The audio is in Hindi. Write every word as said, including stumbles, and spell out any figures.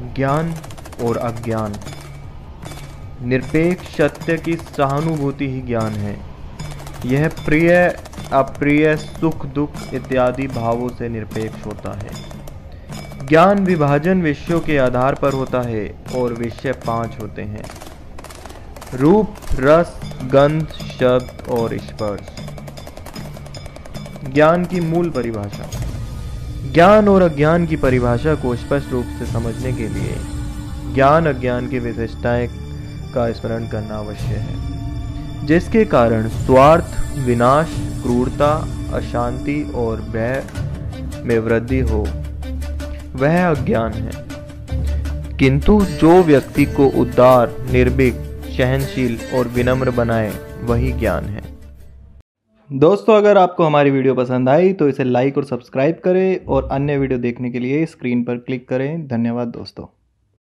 ज्ञान और अज्ञान। निरपेक्ष सत्य की सहानुभूति ही ज्ञान है। यह प्रिय अप्रिय सुख दुख इत्यादि भावों से निरपेक्ष होता है। ज्ञान विभाजन विषयों के आधार पर होता है और विषय पांच होते हैं: रूप, रस, गंध, शब्द और स्पर्श। ज्ञान की मूल परिभाषा। ज्ञान और अज्ञान की परिभाषा को स्पष्ट रूप से समझने के लिए ज्ञान अज्ञान की विशेषताएं का स्मरण करना आवश्यक है, जिसके कारण स्वार्थ, विनाश, क्रूरता, अशांति और भय में वृद्धि हो, वह अज्ञान है। किंतु जो व्यक्ति को उदार, निर्भीक, सहनशील और विनम्र बनाए, वही ज्ञान है। दोस्तों, अगर आपको हमारी वीडियो पसंद आई तो इसे लाइक और सब्सक्राइब करें और अन्य वीडियो देखने के लिए स्क्रीन पर क्लिक करें। धन्यवाद दोस्तों।